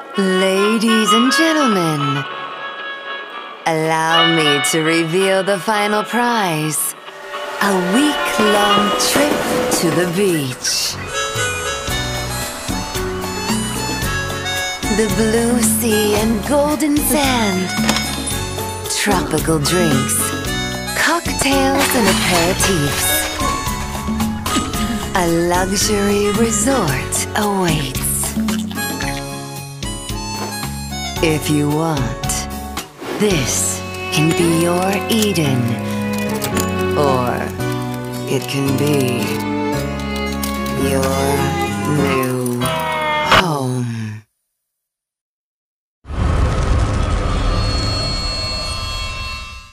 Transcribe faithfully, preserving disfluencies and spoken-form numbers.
Ladies and gentlemen, allow me to reveal the final prize. A week-long trip to the beach. The blue sea and golden sand. Tropical drinks, cocktails and aperitifs. A luxury resort awaits. If you want, this can be your Eden, or it can be your new